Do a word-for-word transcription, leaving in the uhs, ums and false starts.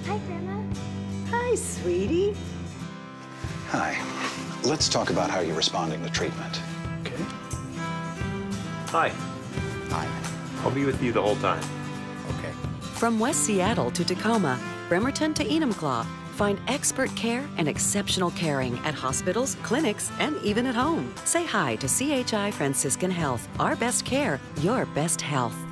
Hi, Grandma. Hi, sweetie. Hi. Let's talk about how you're responding to treatment. Okay. Hi. Hi. I'll be with you the whole time. Okay. From West Seattle to Tacoma, Bremerton to Enumclaw, find expert care and exceptional caring at hospitals, clinics, and even at home. Say hi to C H I Franciscan Health. Our best care, your best health.